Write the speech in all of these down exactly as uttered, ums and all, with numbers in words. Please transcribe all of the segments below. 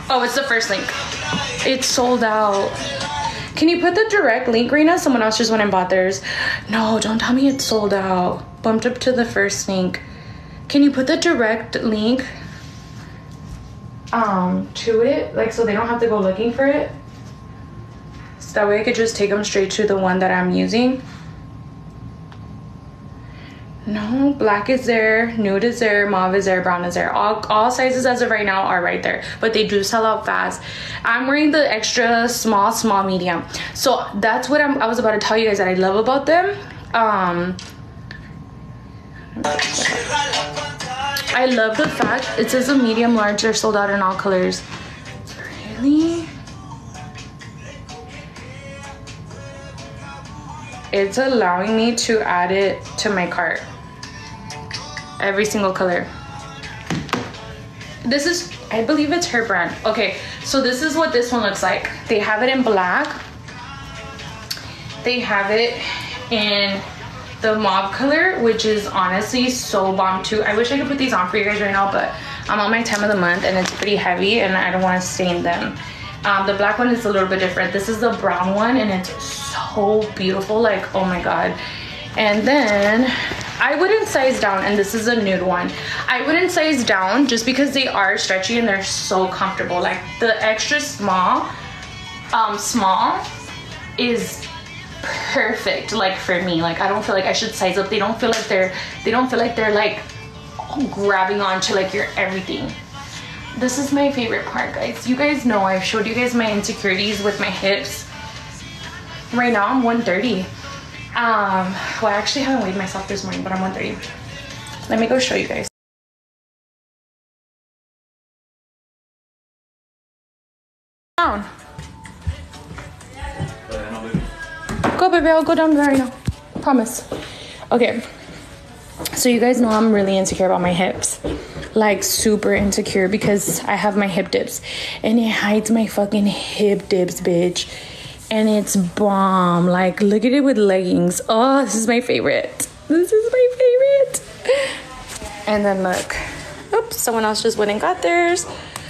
Oh, it's the first link. It's sold out. Can you put the direct link, Rena? Someone else just went and bought theirs. No, don't tell me it's sold out. Bumped up to the first link. Can you put the direct link um, to it? Like, so they don't have to go looking for it? So that way I could just take them straight to the one that I'm using. No, black is there, nude is there, mauve is there, brown is there. All, all sizes as of right now are right there, but they do sell out fast. I'm wearing the extra small, small, medium. So that's what I'm, I was about to tell you guys that I love about them. Um, I love the fact it says a medium, large, they're sold out in all colors. Really? It's allowing me to add it to my cart. Every single color. This is, I believe it's her brand. Okay, so this is what this one looks like. They have it in black. They have it in the mauve color, which is honestly so bomb too. I wish I could put these on for you guys right now, but I'm on my time of the month and it's pretty heavy and I don't want to stain them. Um, the black one is a little bit different. This is the brown one and it's so beautiful, like, oh my god. And then I wouldn't size down, and this is a nude one. I wouldn't size down just because they are stretchy and they're so comfortable. Like the extra small, um, small is perfect, like for me. Like I don't feel like I should size up. They don't feel like they're, they don't feel like they're like grabbing onto like your everything. This is my favorite part, guys. You guys know I've showed you guys my insecurities with my hips. Right now I'm one thirty. Um, well, I actually haven't weighed myself this morning, but I'm one thirty. Let me go show you guys. Down. Go, baby. I'll go down right now. Promise. Okay. So you guys know I'm really insecure about my hips. Like super insecure because I have my hip dips. And it hides my fucking hip dips, bitch. And it's bomb. Like, look at it with leggings. Oh, this is my favorite. This is my favorite. And then look. Oops, someone else just went and got theirs.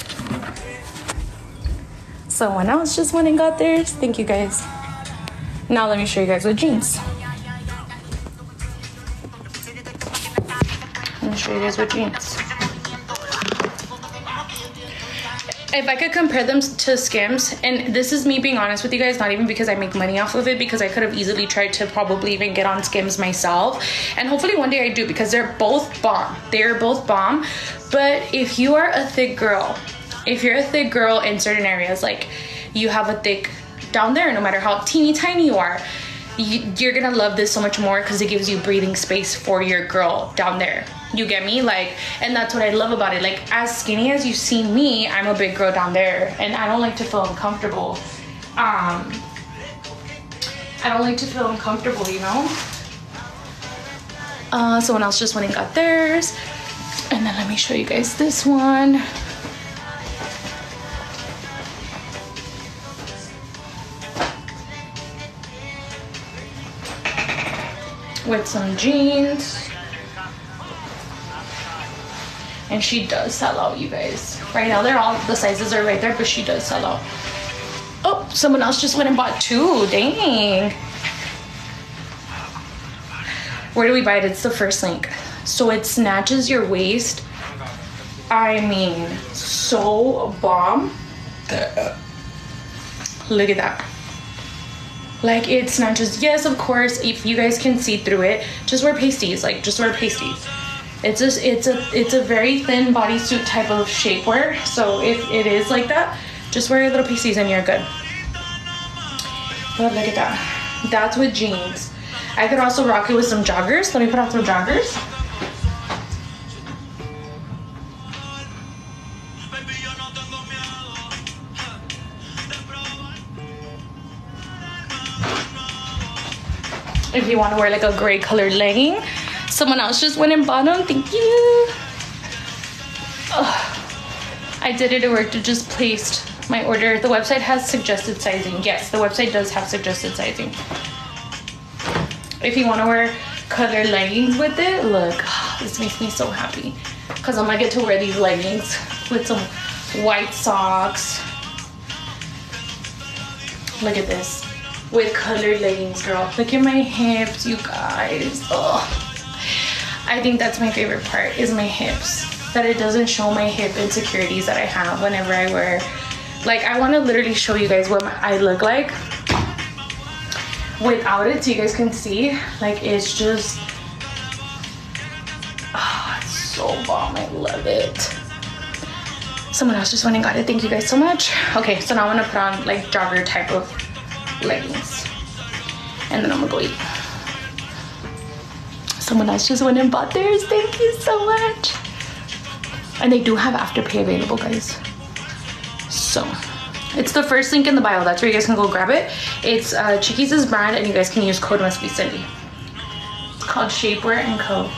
Someone else just went and got theirs. Thank you, guys. Now let me show you guys with jeans. Let me show you guys with jeans. If I could compare them to Skims, and this is me being honest with you guys, not even because I make money off of it, because I could have easily tried to probably even get on Skims myself, and hopefully one day I do, because they're both bomb. They're both bomb. But if you are a thick girl, if you're a thick girl in certain areas, like you have a thick down there, no matter how teeny tiny you are, you, you're gonna love this so much more because it gives you breathing space for your girl down there. You get me? Like, and that's what I love about it. Like, as skinny as you see me, I'm a big girl down there, and I don't like to feel uncomfortable. Um, I don't like to feel uncomfortable, you know? Uh, someone else just went and got theirs. And then let me show you guys this one. With some jeans. And she does sell out, you guys. Right now, they're all, the sizes are right there, but she does sell out. Oh, someone else just went and bought two. Dang. Where do we buy it? It's the first link. So it snatches your waist. I mean, so bomb. Look at that. Like, it snatches. Yes, of course, if you guys can see through it, just wear pasties. Like, just wear pasties. It's a, it's a, it's a very thin bodysuit type of shapewear. So if it is like that, just wear your little pasties and you're good. But look at that. That's with jeans. I could also rock it with some joggers. Let me put on some joggers. If you want to wear like a gray colored legging. Someone else just went and bought them. Thank you. Ugh. I did it. It worked. It just placed my order. The website has suggested sizing. Yes, the website does have suggested sizing. If you want to wear colored leggings with it, look, this makes me so happy because I'm gonna get to wear these leggings with some white socks. Look at this. With colored leggings, girl. Look at my hips, you guys. Ugh. I think that's my favorite part, is my hips. That it doesn't show my hip insecurities that I have whenever I wear. Like, I want to literally show you guys what I look like without it, so you guys can see. Like, it's just, oh, it's so bomb. I love it. Someone else just went and got it. Thank you guys so much. Okay, so now I'm gonna put on like jogger type of leggings, and then I'm gonna go eat. Someone else just went and bought theirs. Thank you so much. And they do have Afterpay available, guys. So it's the first link in the bio. That's where you guys can go grab it. It's uh, Chiquis' brand, and you guys can use code must be Cindy. It's called Shapewear and Co.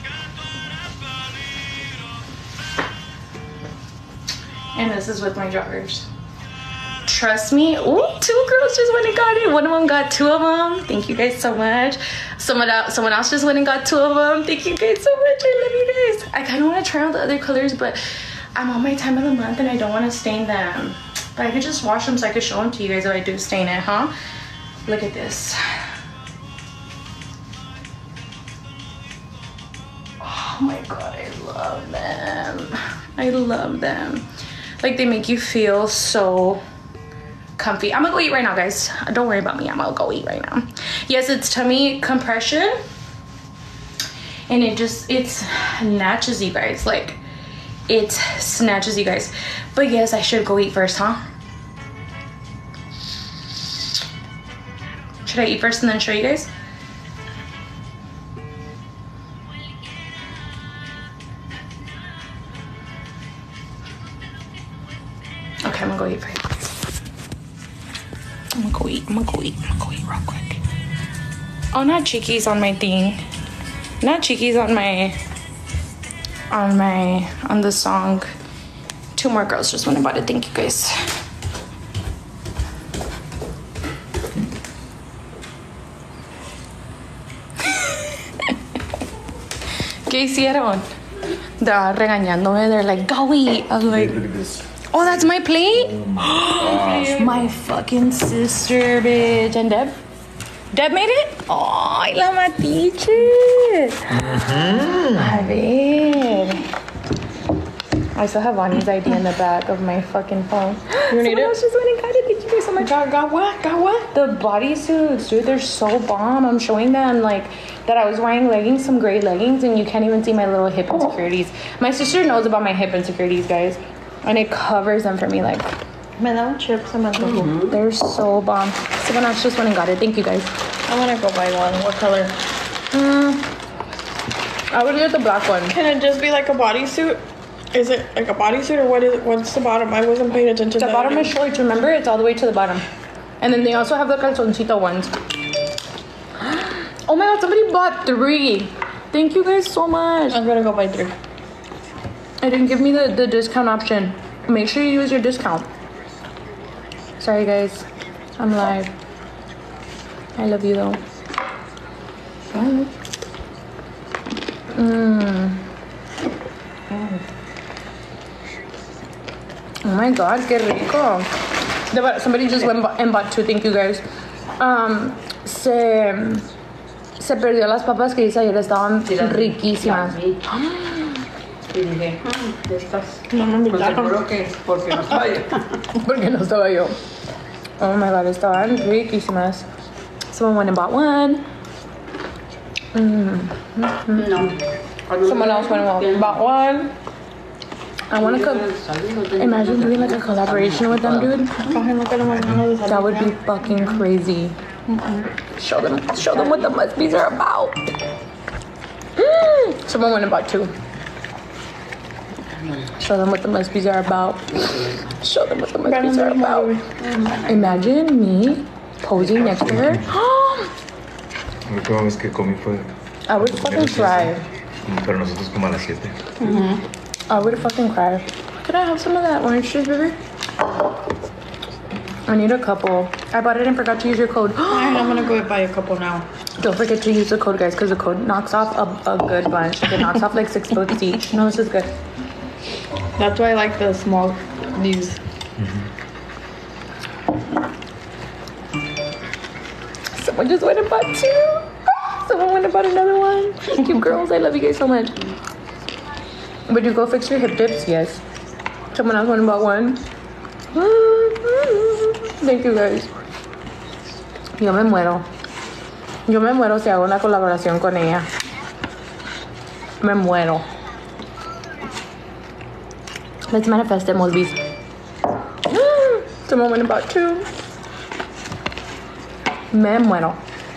And this is with my joggers. Trust me. Ooh, two girls just went and got it. One of them got two of them. Thank you guys so much. Someone else, someone else just went and got two of them. Thank you guys so much. I love you guys. I kind of want to try out the other colors, but I'm on my time of the month and I don't want to stain them. But I could just wash them so I could show them to you guys if I do stain it, huh? Look at this. Oh my God, I love them. I love them. Like, they make you feel so comfy. I'm gonna go eat right now, guys. Don't worry about me. I'm gonna go eat right now. Yes, it's tummy compression. And it just, it snatches you guys. Like, it snatches you guys. But yes, I should go eat first, huh? Should I eat first and then show you guys? Okay, I'm gonna go eat first. I'm gonna go eat. I'm gonna go eat. I'm gonna go eat real quick. Oh, not Chiquis on my thing. Not Chiquis on my, on my, on the song. Two more girls just went and bought it. Thank you guys. ¿Qué hicieron? They're regañándome. They're like, go eat. I was like, oh, that's my plate? Oh my gosh. My fucking sister, bitch. And Deb? Deb made it? Oh, I love my teacher. Mm-hmm. A ver. I still have Vani's I D in the back of my fucking phone. You need it? Else just went and got it. Thank you guys so much. Got, got what? Got what? The bodysuits, dude. They're so bomb. I'm showing them, like, that I was wearing leggings, some gray leggings, and you can't even see my little hip insecurities. My sister knows about my hip insecurities, guys. And it covers them for me, like. Me da un chip, se me antojó. Mm-hmm. They're so bomb. Someone else just went and got it. Thank you guys. I want to go buy one. What color? Mm, I would get the black one. Can it just be like a bodysuit? Is it like a bodysuit, or what is it? What's the bottom? I wasn't paying attention the to that. The bottom is shorts. Remember, it's all the way to the bottom. And then they also have the calzoncito ones. Oh my God, somebody bought three. Thank you guys so much. I'm gonna go buy three. It didn't give me the, the discount option. Make sure you use your discount. Sorry guys, I'm live. I love you though. Mmm. Mm. Oh my God, qué rico. Somebody just went and bought two. Thank you guys. Um, se, se perdió las papas que hice ayer. Estaban riquísimas. Y dije, de estas. No me invitaron. Seguro que porque no estaba yo. Porque no estaba yo. Oh my God, estaban riquísimas. Someone went and bought one. Mm. Mm-hmm. No. Someone else went and bought one. I want to cook. Imagine doing like a collaboration with them, dude. That would be fucking crazy. Show them, show them what the must-be's are about. Mm. Someone went and bought two. Show them what the must-be's are about. Show them what the must-be's are about. Imagine me posing next to her. La última vez que comí fue. I would fucking cry. Pero nosotros como a las siete. I would fucking cry. Could I have some of that orange juice, baby? I need a couple. I bought it and forgot to use your code. I'm gonna go buy a couple now. Don't forget to use the code, guys, because the code knocks off a, a good bunch. It knocks off like six bucks each. No, this is good. That's why I like the small, these. Someone just went and bought two. Someone went and bought another one. Thank you, girls. I love you guys so much. Would you go fix your hip dips? Yes. Someone else went and bought one. Thank you, guys. Yo me muero. Yo me muero si hago una colaboración con ella. Me muero. Let's manifest it, Molbis. Someone went and bought two. Me muero.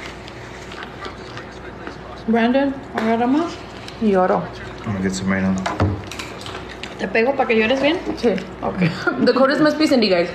Brandon, ¿agarra más? Lloro. I'm gonna get some right now. ¿Te pego para que llores bien? Sí. Okay. The code is must be Cindy, guys.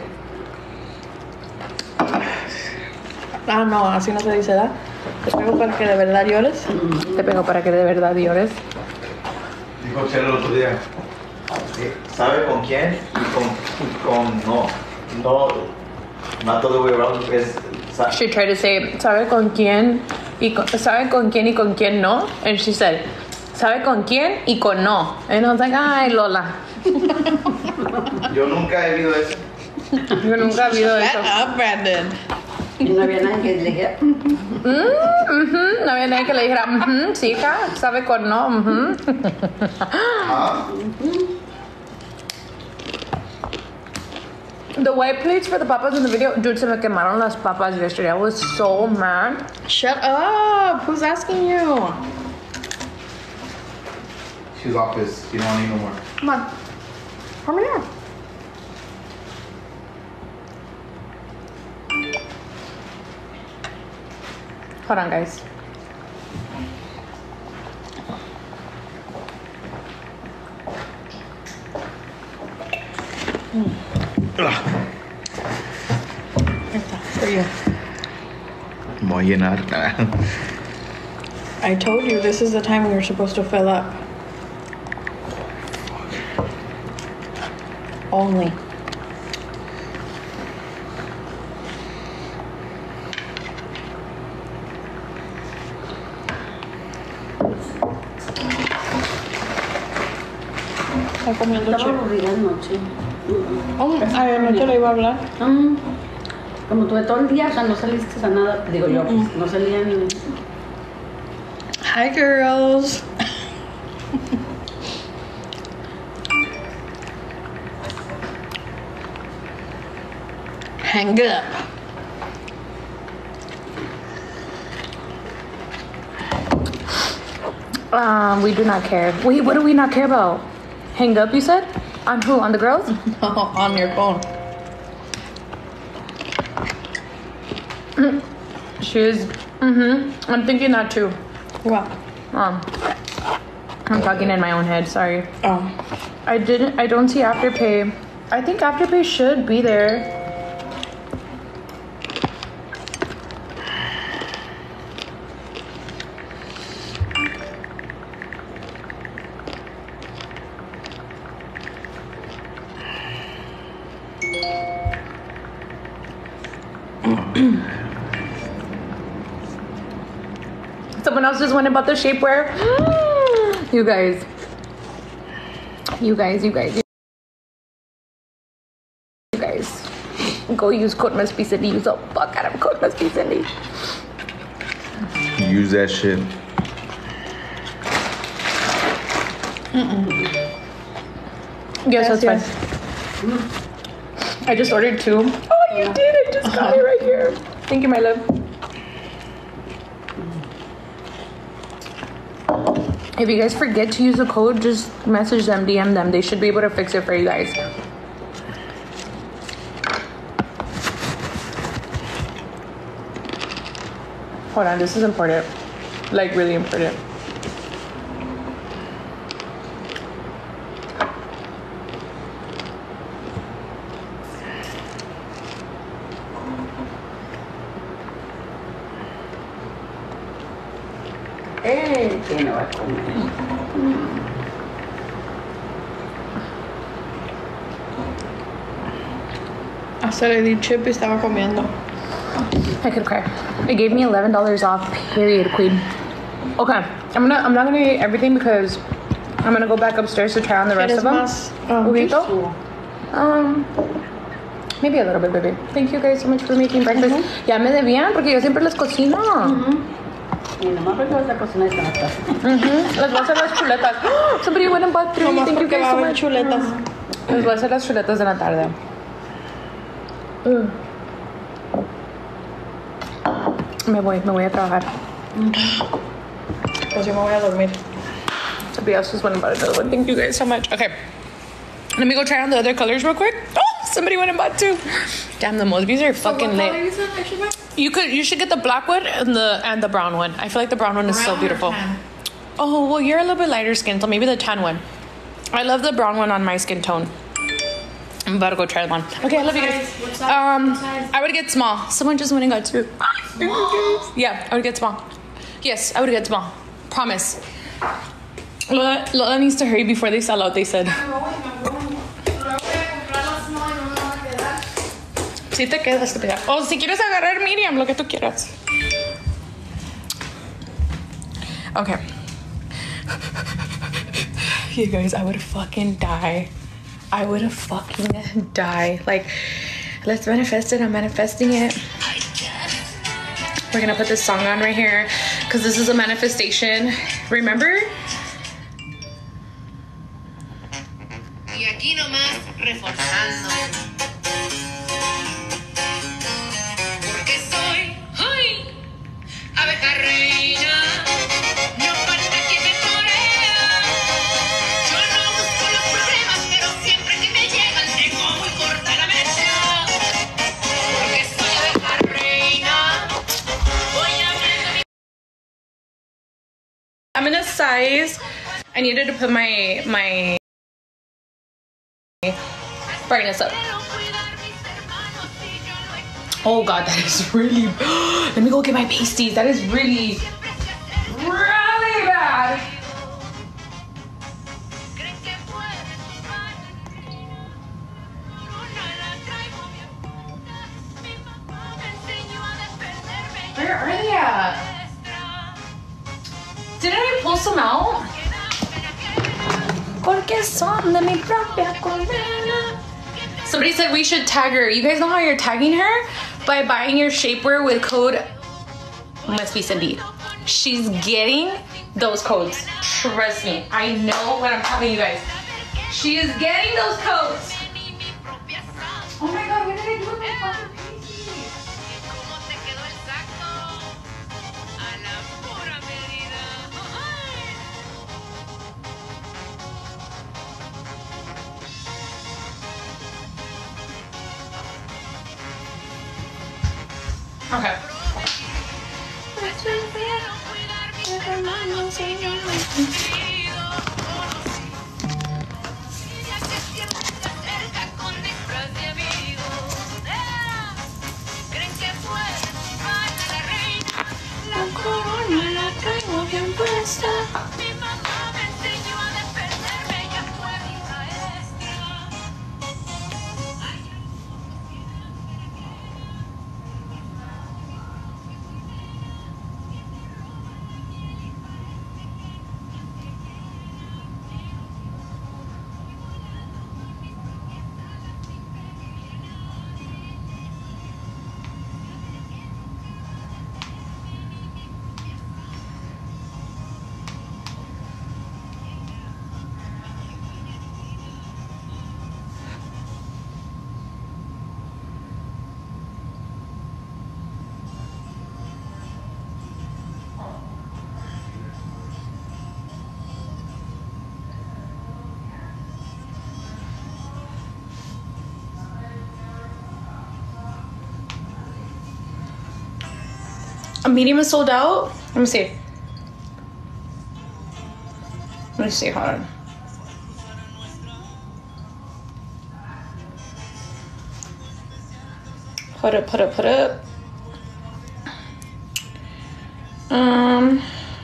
Ah, no, así no se dice, ¿da? Te pego para que de verdad llores. Te pego para que de verdad llores. Dijo Chelo el otro día. eh, ¿Sabe con quién? Y con, y con no. No. Not the other way around. Es, sa- She tried to say, ¿sabe con quién? Y con, ¿sabe con quién y con quién no? And she said, ¿sabe con quién y con no? And I was like, ay, Lola. Yo nunca he visto eso. Yo nunca he oído eso. Shut up, Brandon. Y no había nadie que le dijera. Mm, ujú. No había nadie que le dijera, ujú, sí, ca, ¿sabe con no? Ujú. Ah. The white plates for the papas in the video, dude, se me quemaron las papas yesterday. I was so mad. Shut up. Who's asking you? She's off this. You don't need no more. Come on. Come here. Hold on, guys. Esta, for you. Me voy a llenar. I told you this is the time we were supposed to fill up. Only. Está comiendo Estaba chip. aburrida anoche. Oh, ay, anoche le iba a hablar. Mm. Como tuve todo el día, o sea, no saliste a nada. Digo yo, pues, no salían. Hi, girls. Hang up. Um, we do not care. Wait, what do we not care about? Hang up, you said? On who? On the girls? On your phone. She is. Mm-hmm. I'm thinking that too. What? Um, I'm talking in my own head. Sorry. Oh. I didn't. I don't see Afterpay. I think Afterpay should be there. Someone else just went about the shapewear. You guys. You guys, you guys. You guys. Go use code must be Cindy. Use the fuck out of code must be Cindy. Use that shit. Yes, that's fine. I just ordered two. Oh, you did. I just got it right here. Thank you, my love. If you guys forget to use the code, just message them, D M them. They should be able to fix it for you guys. Hold on, this is important. Like, really important. Eh, que no va a comer. Hasta le di chip y estaba comiendo. I could cry. It gave me eleven dollars off, period, queen. Okay, I'm gonna, I'm not gonna eat everything because I'm gonna go back upstairs to try on the rest of them. Más, um, Juguito? Um, maybe a little bit, baby. Thank you guys so much for making breakfast. Uh-huh. Ya me debían porque yo siempre les cocino. Uh-huh. Y nomás porque vas a cocinar esta nata. Uh-huh. Les voy a hacer las chuletas. Somebody went and bought three. Nomás Thank you porque guys va a so haber much. chuletas. Uh-huh. Les voy a hacer las chuletas de la tarde. Uh. Me voy, me voy a trabajar. Uh-huh. Pues yo me voy a dormir. Somebody else just went and bought another one. Thank you guys so much. Okay. Let me go try on the other colors real quick. Oh, somebody went and bought two. Damn, the Mosbys are fucking So what lit. color you said I should buy? You could, you should get the black one and the and the brown one. I feel like the brown one is so Brown or beautiful. tan? Oh well, you're a little bit lighter skin, so maybe the tan one. I love the brown one on my skin tone. I'm about to go try one. Okay, I love you guys. What size? Um, What size? I would get small. Someone just went and got two. Yeah, I would get small. Yes, I would get small. Promise. Lola, Lola needs to hurry before they sell out. They said. Si te quedas, te quedas. O si quieres agarrar medium, lo que tú quieras. Okay. You guys, I would fucking die. I would have fucking die. Like, let's manifest it. I'm manifesting it. We're gonna put this song on right here because this is a manifestation. Remember? Y aquí nomás reforzando. Porque soy, ¡ay! Abeja reina. No falta quien me torea. Yo no busco los problemas, pero siempre que me llegan tengo muy corta la mecha. Porque soy abeja reina. Voy a ver. I'm in a size. I needed to put my my brightness up. Oh god, that is really. Let me go get my pasties. That is really, really bad. Where are they at? Didn't I pull some out? Porque son de mi propia condena. Somebody said we should tag her. You guys know how you're tagging her? By buying your shapewear with code Must Be Cindy. She's getting those codes. Trust me. I know what I'm telling you guys. She is getting those codes. Oh my god, what did I do with my fucking pasties? Okay. A medium is sold out. Let me see. Let me see. Hold on. Put it, put it, put it. Um.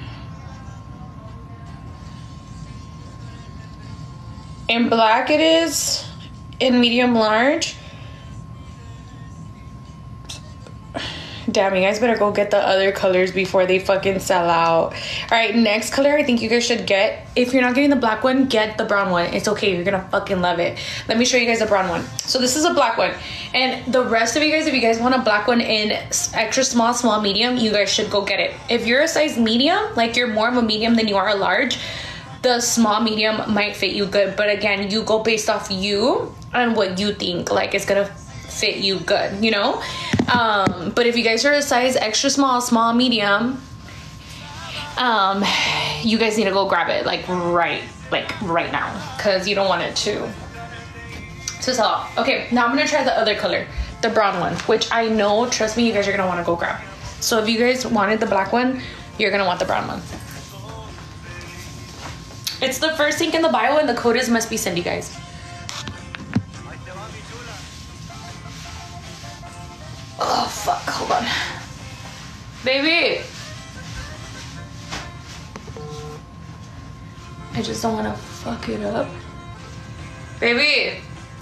In black it is. In medium large. Damn, you guys better go get the other colors before they fucking sell out. All right, next color I think you guys should get. If you're not getting the black one, get the brown one. It's okay. You're gonna fucking love it. Let me show you guys the brown one. So this is a black one. And the rest of you guys, if you guys want a black one in extra small, small, medium, you guys should go get it. If you're a size medium, like you're more of a medium than you are a large, the small medium might fit you good. But again, you go based off you and what you think like it's gonna fit you good, you know? Um, but if you guys are a size extra small, small, medium, um, you guys need to go grab it like right, like right now, because you don't want it to, to sell off. Okay, now I'm gonna try the other color, the brown one, which I know, trust me, you guys are gonna want to go grab. So if you guys wanted the black one, you're gonna want the brown one. It's the first link in the bio, and the code is must be Cindy, guys. Oh fuck, hold on. Baby! I just don't wanna fuck it up. Baby!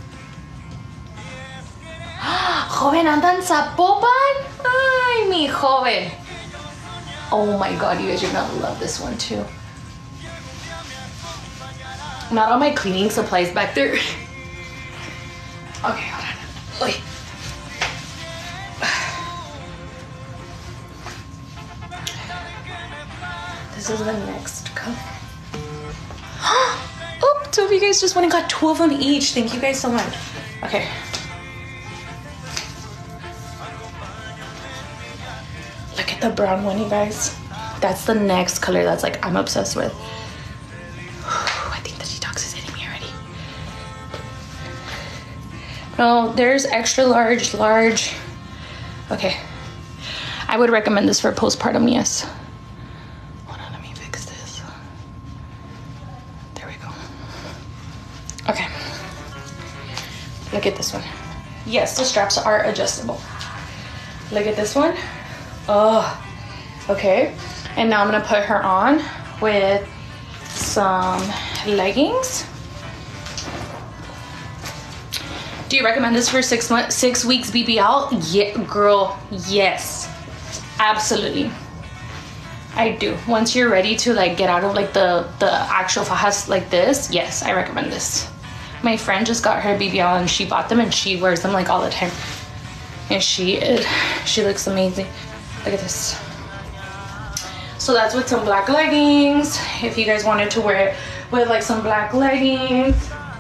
Joven, anda en Zapopan? Ay, mi joven. Oh my god, you guys are gonna love this one too. Not all my cleaning supplies back there. Okay, hold on. Wait. This is the next color. Oh, two of you guys just went and got two of them each. Thank you guys so much. Okay. Look at the brown one, you guys. That's the next color that's like I'm obsessed with. I think the detox is hitting me already. No, there's extra large, large. Okay. I would recommend this for postpartum, yes. Okay, look at this one. Yes, the straps are adjustable. Look at this one. Oh, okay. And now I'm gonna put her on with some leggings. Do you recommend this for six months, six weeks B B L? Yeah, girl, yes, absolutely. I do. Once you're ready to like get out of like the the actual fajas like this, yes, I recommend this. My friend just got her B B L and she bought them and she wears them like all the time, and she is, she looks amazing. Look at this. So that's with some black leggings. If you guys wanted to wear it with like some black leggings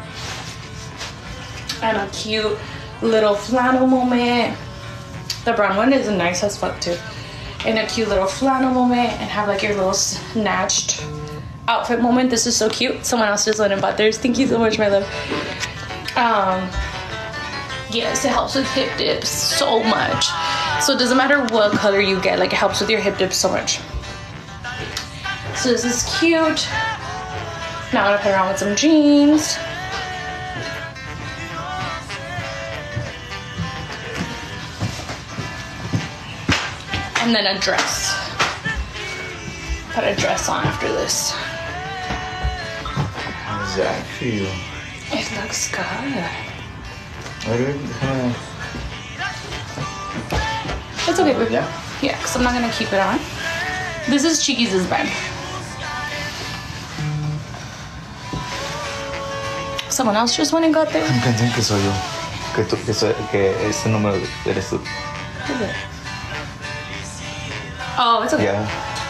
and a cute little flannel moment. The brown one is nice as fuck too. In a cute little flannel moment and have like your little snatched outfit moment. This is so cute. Someone else just went and bought theirs. Thank you so much, my love. Um, yes, it helps with hip dips so much. So it doesn't matter what color you get, like it helps with your hip dips so much. So this is cute. Now I'm gonna put it on with some jeans. And then a dress. Put a dress on after this. How does that feel? It looks good. It's okay, baby. Yeah? Yeah, because I'm not going to keep it on. This is Chiquis' bed. Someone else just went and got there. Pensé que soy yo. Que, tú, que, soy, que este número eres tú. Who's it? Oh, it's okay. Yeah.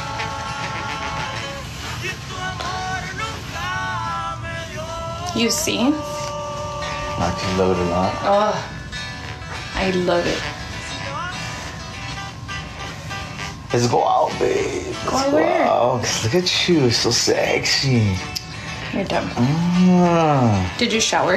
You see? I just love it a lot. Oh, I love it. Let's go out, babe. Let's Go go where? out. Look at you, so sexy. You're dumb. Ah. Did you shower?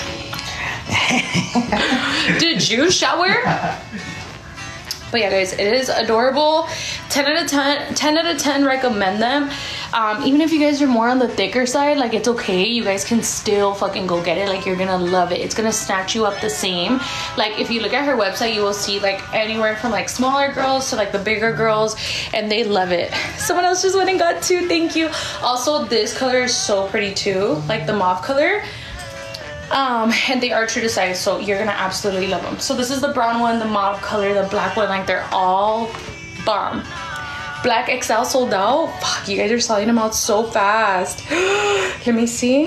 Did you shower? But yeah, guys, it is adorable. ten out of ten, ten out of ten recommend them. Um, even if you guys are more on the thicker side, like it's okay. You guys can still fucking go get it. Like you're gonna love it. It's gonna snatch you up the same. Like if you look at her website, you will see like anywhere from like smaller girls to like the bigger girls, and they love it. Someone else just went and got two. Thank you. Also, this color is so pretty too. Like the mauve color. Um, and they are true to size, so you're gonna absolutely love them. So this is the brown one, the mauve color, the black one, like they're all bomb. Black X L sold out. Fuck, you guys are selling them out so fast. Let me see.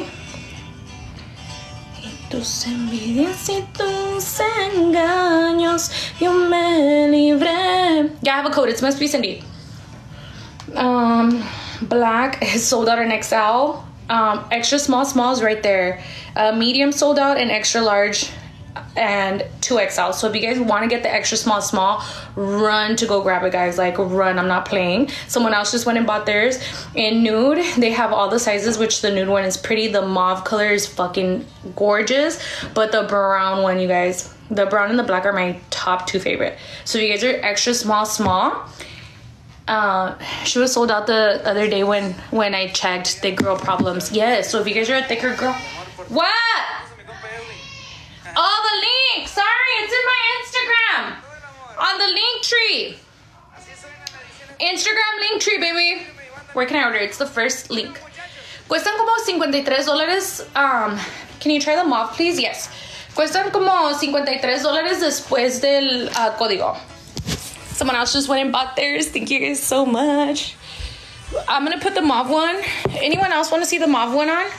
Tus envidias y tus engaños, yo me libré. Yeah, I have a code. It's Must Be Cindy. Um, black is sold out in X L. Um, extra small, small is right there. Uh, medium sold out, and extra large and two X L. So if you guys want to get the extra small, small, run to go grab it, guys. Like, run. I'm not playing. Someone else just went and bought theirs. In nude, they have all the sizes, which the nude one is pretty. The mauve color is fucking gorgeous. But the brown one, you guys, the brown and the black are my top two favorite. So if you guys are extra small, small, uh, she was sold out the other day when, when I checked Thick Girl Problems. Yes, so if you guys are a thicker girl. What? Oh, the link. Sorry, it's in my Instagram. On the link tree. Instagram link tree, baby. Where can I order? It's the first link. Cuestan como cincuenta y tres dólares. Um, can you try the mauve, please? Yes. Cuestan como cincuenta y tres dólares después del uh, código. Someone else just went and bought theirs. Thank you guys so much. I'm going to put the mauve one. Anyone else want to see the mauve one on?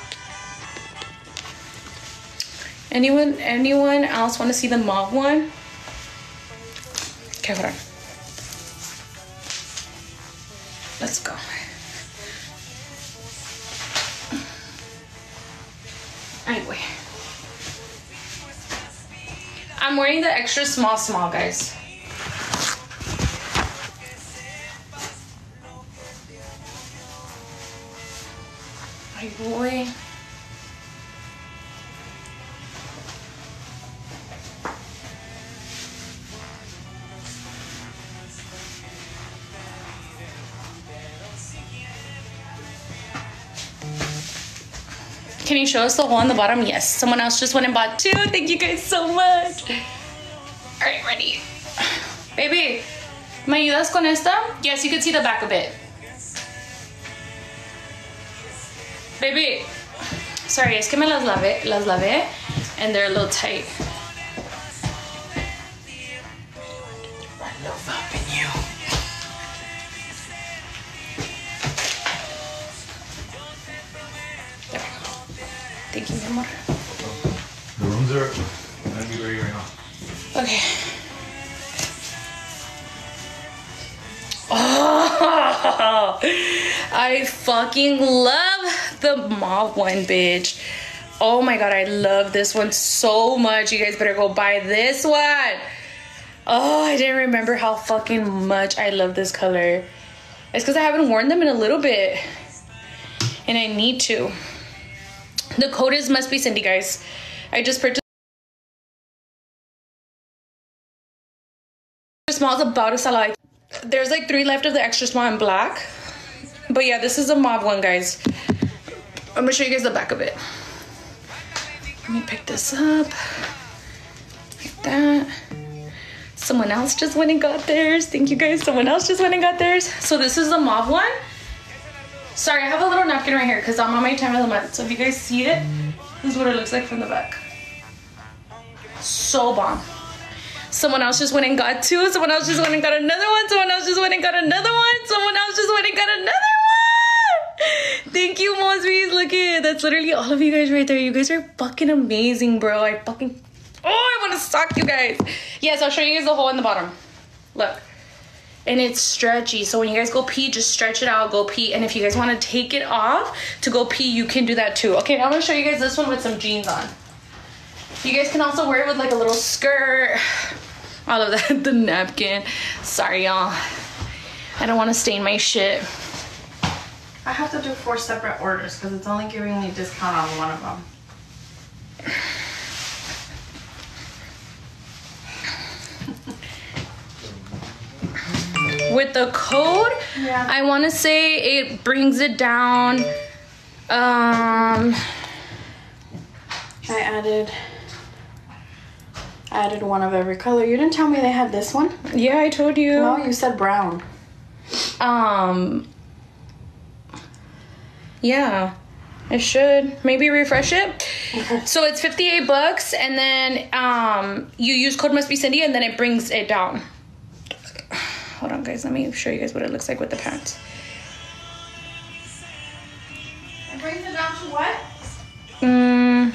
Anyone, anyone else want to see the mauve one? Okay, hold on. Let's go. Anyway. I'm wearing the extra small, small, guys. Ay, boy. Can you show us the hole on the bottom? Yes. Someone else just went and bought two. Thank you guys so much. All right, ready. Baby, ¿me ayudas con esta? Yes, you can see the back of it. Baby, sorry, es que me las lavé, las lavé, and they're a little tight. I love helping you. There we go. Thank you, mi amor. The rooms are gonna be ready right now. Okay. Oh, I fucking love the mauve one, bitch. Oh my god, I love this one so much. You guys better go buy this one. Oh, I didn't remember how fucking much I love this color. It's because I haven't worn them in a little bit. And I need to. The code is Must Be Cindy, guys. I just purchased. Small is about a salad. There's like three left of the extra small in black. But yeah, this is a mauve one, guys. I'm gonna show you guys the back of it. Let me pick this up. Like that. Someone else just went and got theirs. Thank you guys. Someone else just went and got theirs. So this is the mauve one. Sorry, I have a little napkin right here because I'm on my time of the month. So if you guys see it, this is what it looks like from the back. So bomb. Someone else just went and got two. Someone else just went and got another one. Someone else just went and got another one. Someone else just went and got another one. Thank you, Mosby's. Look at that's literally all of you guys right there. You guys are fucking amazing, bro. I fucking oh, I want to sock you guys. Yes, I'll show you guys the hole in the bottom. Look, and it's stretchy. So when you guys go pee, just stretch it out. Go pee, and if you guys want to take it off to go pee, you can do that too. Okay, now I'm gonna show you guys this one with some jeans on. You guys can also wear it with like a little skirt. All of that, the napkin. Sorry, y'all. I don't want to stain my shit. I have to do four separate orders because it's only giving me discount on one of them. With the code, yeah. I want to say it brings it down. Um, I added... I added one of every color. You didn't tell me they had this one? Yeah, I told you. No, you said brown. Um, yeah, I should maybe refresh it. So it's fifty-eight bucks, and then um, you use code must be Cindy, and then it brings it down. Hold on, guys. Let me show you guys what it looks like with the pants. It brings it down to what? Mm,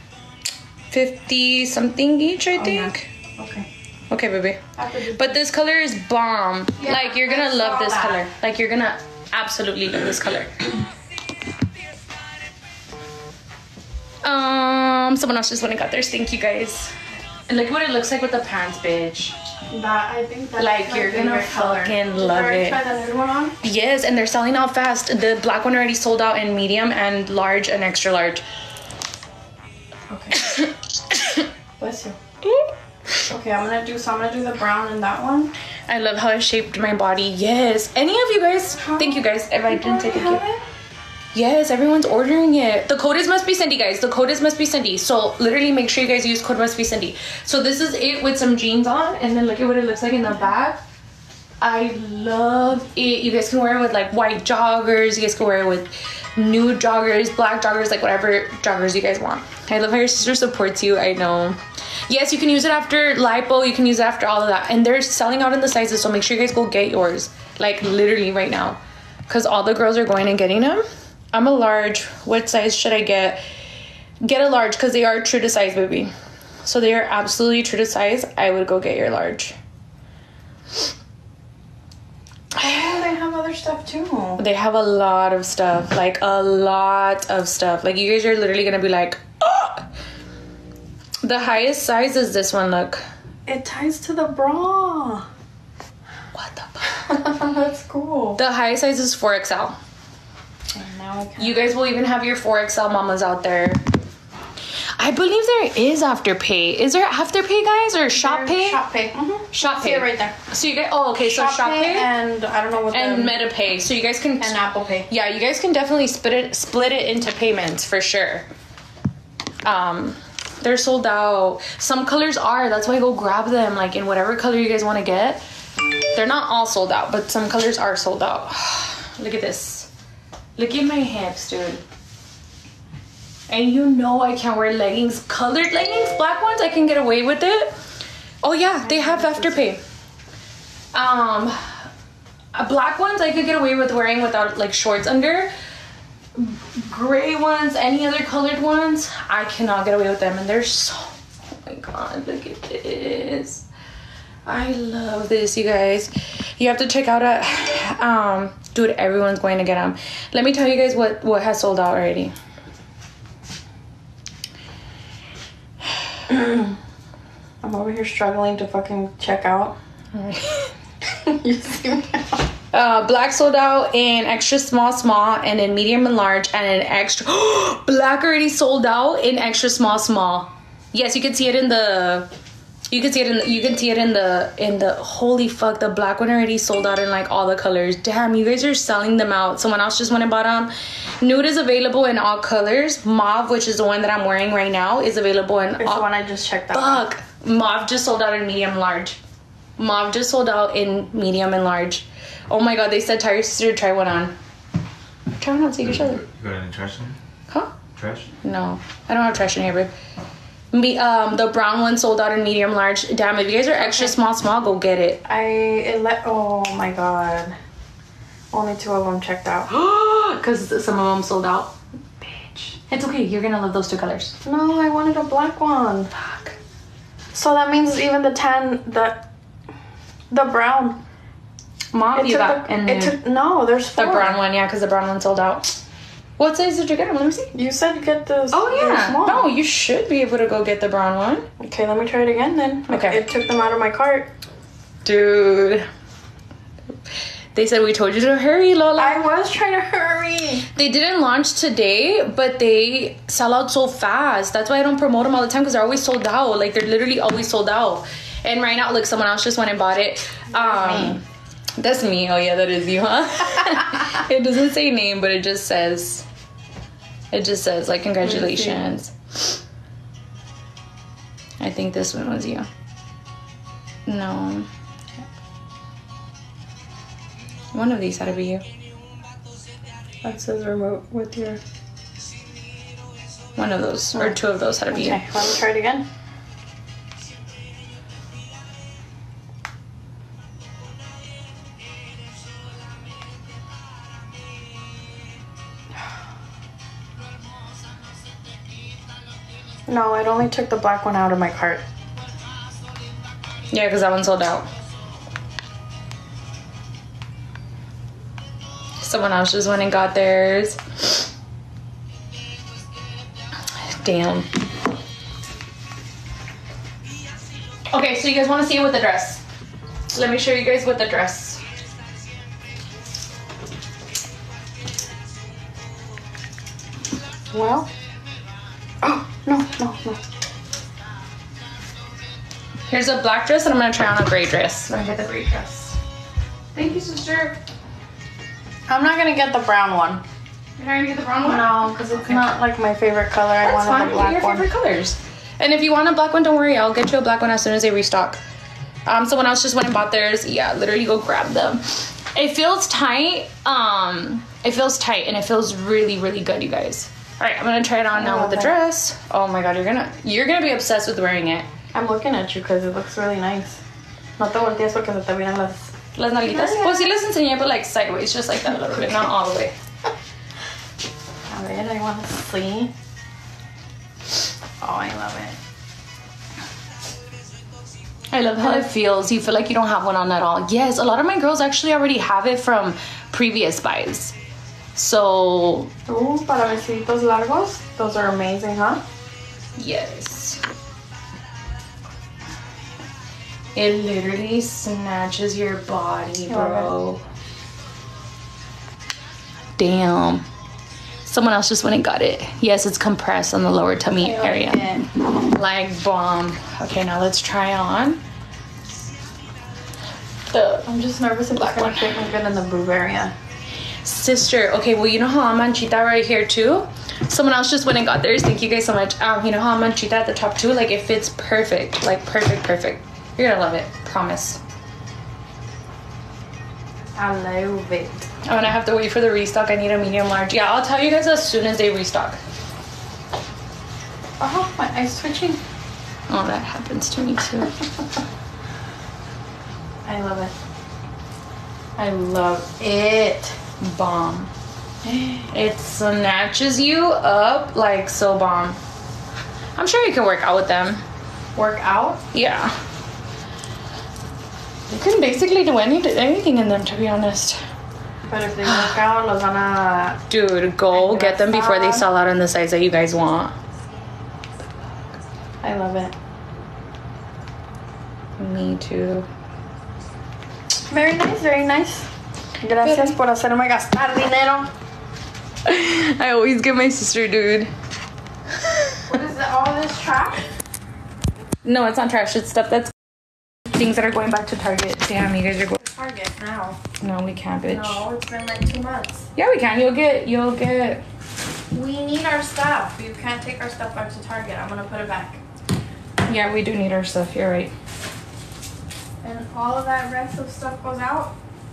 fifty something each, I think. Okay. Okay, baby. After the- But this color is bomb. Yeah, like, you're gonna I love saw this that. color. Like, you're gonna absolutely love this color. Um, someone else just went and got theirs. Thank you, guys. And look what it looks like with the pants, bitch. That I think that's Like, my you're gonna favorite color. fucking Did you love already it. Try the nude one on? Yes, and they're selling out fast. The black one already sold out in medium and large and extra large. Okay. Bless you. Okay, I'm gonna do so. I'm gonna do the brown in that one. I love how it shaped my body. Yes. Any of you guys? Thank you, guys. If I didn't say thank you. Yes, everyone's ordering it. The code is must be Cindy, guys. The code is must be Cindy. So literally make sure you guys use code must be Cindy. So this is it with some jeans on, and then look at what it looks like in the back. I love it. You guys can wear it with like white joggers. You guys can wear it with nude joggers, black joggers, like whatever joggers you guys want. I love how your sister supports you. I know. Yes, you can use it after lipo. You can use it after all of that. And they're selling out in the sizes, so make sure you guys go get yours. Like literally right now. Because all the girls are going and getting them. I'm a large. What size should I get? Get a large because they are true to size, baby. So they are absolutely true to size. I would go get your large. Oh, they have other stuff too. They have a lot of stuff. Like a lot of stuff. Like you guys are literally going to be like, oh! The highest size is this one, look. It ties to the bra. What the fuck? That's cool. The highest size is four X L. And now I can. You guys will even have your four X L mamas out there. I believe there is Afterpay. Is there Afterpay, guys, or Shop Pay? Shop pay. Mm-hmm. Shop See Pay. it right there. So you guys, oh, okay, so Shop, Shop pay, Pay and I don't know what and the MetaPay. So you guys can and Apple Pay. yeah, you guys can definitely split it split it into payments for sure. Um, they're sold out. Some colors are. That's why go grab them. Like in whatever color you guys want to get. They're not all sold out, but some colors are sold out. Look at this. Look at my hips, dude. And you know I can't wear leggings. Colored leggings, black ones, I can get away with it. Oh yeah, they have Afterpay. Um, uh, black ones I could get away with wearing without like shorts under. Gray ones, any other colored ones, I cannot get away with them. And they're so, oh my god, look at this. I love this, you guys. You have to check out a, um, dude, everyone's going to get them. Let me tell you guys what, what has sold out already. I'm over here struggling to fucking check out. You see me? Uh, black sold out in extra small, small, and in medium and large, and in extra. Black already sold out in extra small, small. Yes, you can see it in the. You can see it in. The, you can see it in the in the. Holy fuck! The black one already sold out in like all the colors. Damn, you guys are selling them out. Someone else just went and bought them. Nude is available in all colors. Mauve, which is the one that I'm wearing right now, is available in It's all. the one I just checked out. Fuck. Mauve just sold out in medium large. Mauve just sold out in medium and large. Oh my god, they said tell your sister to try one on. Try one on, see your shoulder. You got any trash in here? Huh? Trash? No. I don't have trash in here, babe. Me, um, the brown one sold out in medium large. Damn, if you guys are extra small, small, go get it. I it let. Oh my god. Only two of them checked out. Because some of them sold out. Bitch. It's okay, you're gonna love those two colors. No, I wanted a black one. Fuck. So that means even the tan, the the brown. Mom, It you took got the, and it took no. There's the four. brown one, yeah, because the brown one sold out. What size did you get? Let me see. You said get the. Oh the yeah. small. No, you should be able to go get the brown one. Okay, let me try it again then. Okay. It took them out of my cart. Dude. They said we told you to hurry, Lola. I was trying to hurry. They didn't launch today, but they sell out so fast. That's why I don't promote them all the time because they're always sold out. Like they're literally always sold out. And right now, look, someone else just went and bought it. Um, me. That's me. Oh yeah, that is you, huh? It doesn't say name, but it just says. It just says like congratulations. I think this one was you. No. One of these had to be you. That says remote with your. One of those or two of those had to be. Okay, let me try it again. No, it only took the black one out of my cart. Yeah, because that one sold out. Someone else just went and got theirs. Damn. Okay, so you guys want to see it with the dress? Let me show you guys with the dress. Well. Oh, no, no, no. Here's a black dress, and I'm going to try on a gray dress. Let me get the gray dress. Thank you, sister. I'm not gonna get the brown one. You're not going to get the brown one? No, because it's not like my favorite color. I That's wanted fine. the black Your one. favorite colors. And if you want a black one, don't worry. I'll get you a black one as soon as they restock. Um, someone else just went and bought theirs. Yeah, literally go grab them. It feels tight. Um, it feels tight, and it feels really, really good, you guys. All right, I'm gonna try it on now with the love it. dress. Oh my god, you're gonna you're gonna be obsessed with wearing it. I'm looking at you because it looks really nice. No te voltees porque se te miran las... Las nalguitas. Well, sí les enseñé, but like sideways, just like that a little bit, not all the way. A ver, I want to see. Oh, I love it. I love how it feels. You feel like you don't have one on at all. Yes, a lot of my girls actually already have it from previous buys. So, Ooh, para vestiditos largos. Those are amazing, huh? yes. It literally snatches your body, bro. Damn. Someone else just went and got it. Yes, it's compressed on the lower tummy area. Like bomb. Okay, now let's try on the I'm just nervous if it's gonna fit me good in the boob area. sister. Okay, well, you know how I'm manchita right here too? Someone else just went and got theirs. Thank you guys so much. Um, you know how I'm manchita at the top too? Like, it fits perfect. Like, perfect, perfect. You're gonna love it. Promise. I love it. I'm gonna have to wait for the restock. I need a medium large. Yeah, I'll tell you guys as soon as they restock. Oh, my eye's switching. Oh, that happens to me too. I love it. I love it. Bomb. It snatches you up like so bomb. I'm sure you can work out with them. Work out? Yeah. You can basically do any, anything in them, to be honest. But if they work out, los van a... Dude, go get them before they sell out in the size that you guys want. I love it. Me too. Very nice, very nice. Gracias por hacerme gastar dinero. I always get my sister, dude. What is that, all this trash? No, it's not trash. It's stuff that's things that are going back to Target. Damn, you guys are going. Target now. No, we can't, bitch. No, it's been like two months. Yeah, we can. You'll get. You'll get. We need our stuff. You can't take our stuff back to Target. I'm gonna put it back. Yeah, we do need our stuff. You're right. And all of that rest of stuff goes out.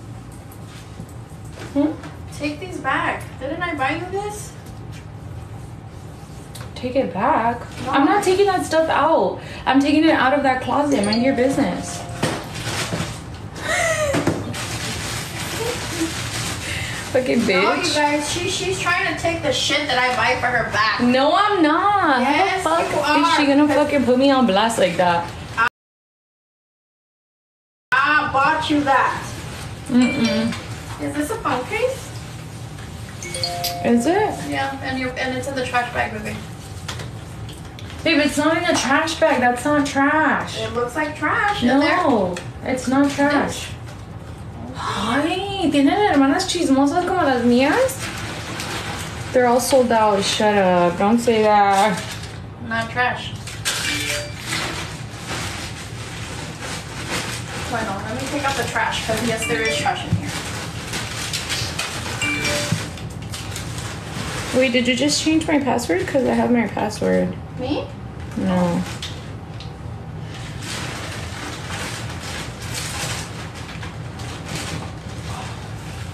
Hmm? Take these back. Didn't I buy you this? Take it back. I'm not taking that stuff out. I'm taking it out of that closet. Mind your business. Fucking bitch. No, you guys. She, she's trying to take the shit that I buy for her back. No, I'm not. Yes, How the you fuck is are. she gonna fucking put me on blast like that? I bought you that. Mm-mm. Is this a phone case? Is it? Yeah, and you and it's in the trash bag, baby. Babe, it's not in a trash bag. That's not trash. It looks like trash in there. No, it's not trash. Ay, ¿tienen hermanas chismosas como las mías? They're all sold out. Shut up. Don't say that. Not trash. Bueno, let me take out the trash because yes, there is trash in here. Wait, did you just change my password? Because I have my password. Me? No.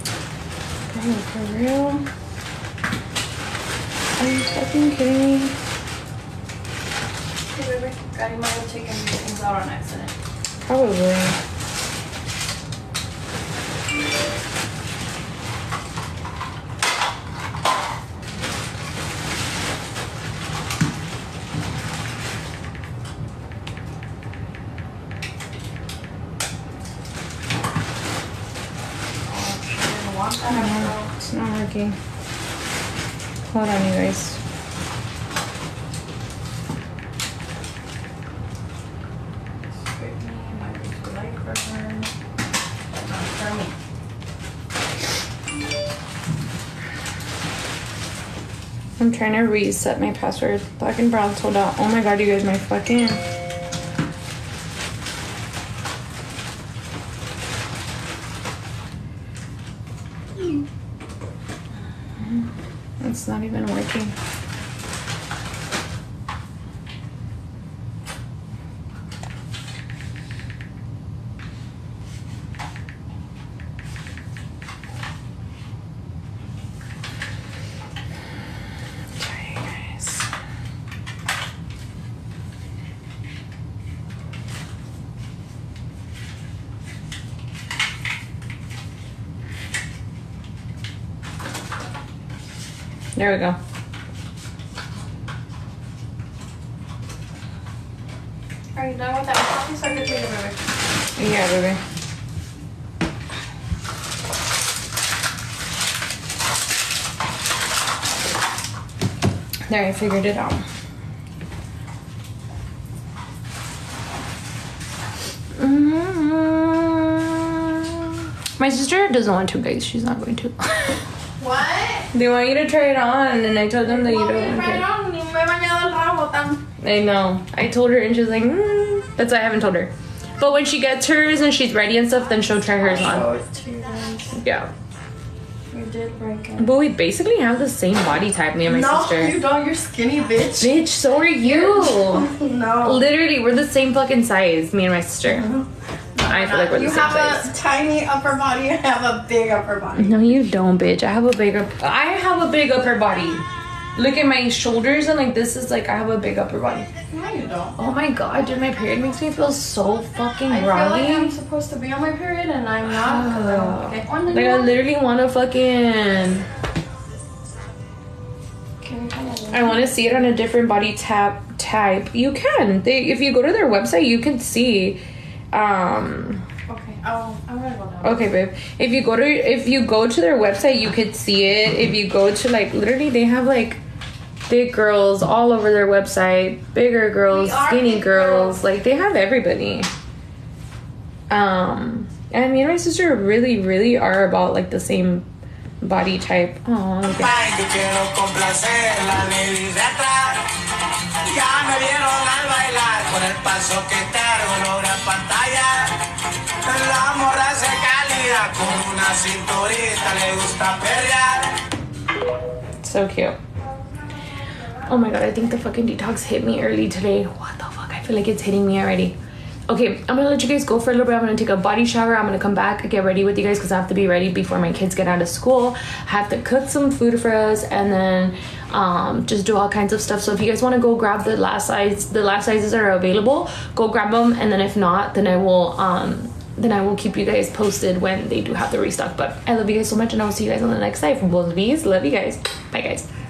Bro, for real? Are you fucking kidding me? Okay, baby. Daddy might have taken these things out on accident. Probably. It's not working. Hold on, you guys. I'm trying to reset my password. Black and brown sold out. Oh my god, you guys, my fucking... It's not even working. Okay, guys. There we go. Are you done with that coffee so I can take it, baby? Yeah, baby. There, I figured it out. Mm-hmm. My sister doesn't want to, guys. She's not going to. What? They want you to try it on, and I told them that you Want me to don't try it want on? Ni me he bañado el rabo tan. to. I know. I told her, and she's like, mm. That's why I haven't told her. But when she gets hers and she's ready and stuff, then she'll try hers Show on. it to you guys. Yeah. You did break it. But we basically have the same body type, me and my no, sister. you don't. You're skinny, bitch. Bitch, so are you. No. Literally, we're the same fucking size, me and my sister. I feel like we're the You same have size. a tiny upper body. I have a big upper body. No, you don't, bitch. I have a big up. I have a big upper body. Look at my shoulders and like this is like I have a big upper body. No, you don't. Oh my god, dude, my period makes me feel so fucking I feel like groggy. I'm supposed to be on my period and I'm not because I don't get one Like I anymore. literally want to fucking. Can you come over? I want to see it on a different body tap type. You can. They if you go to their website, you can see. Um. Okay, I'll, I'm gonna go down. Okay, babe. If you go to if you go to their website, you could see it. If you go to like literally, they have like big girls all over their website, bigger girls, We are skinny big girls. girls. Like they have everybody. Um, and me and my sister really, really are about like the same body type. Oh, look at Ay, yo quiero complacer la lady de atrás. Ya me vieron al bailar con el paso que cargo logra pantalla. La morra se calida con una cinturita le gusta perrear. so cute. Oh my god, I think the fucking detox hit me early today. What the fuck? I feel like it's hitting me already. Okay, I'm gonna let you guys go for a little bit. I'm gonna take a body shower. I'm gonna come back, get ready with you guys because I have to be ready before my kids get out of school. I have to cook some food for us and then um, just do all kinds of stuff. So if you guys wanna go grab the last size, the last sizes are available, go grab them. And then if not, then I will um, then I will keep you guys posted when they do have the restock. But I love you guys so much and I will see you guys on the next side from Both of Bees. Love you guys. Bye guys.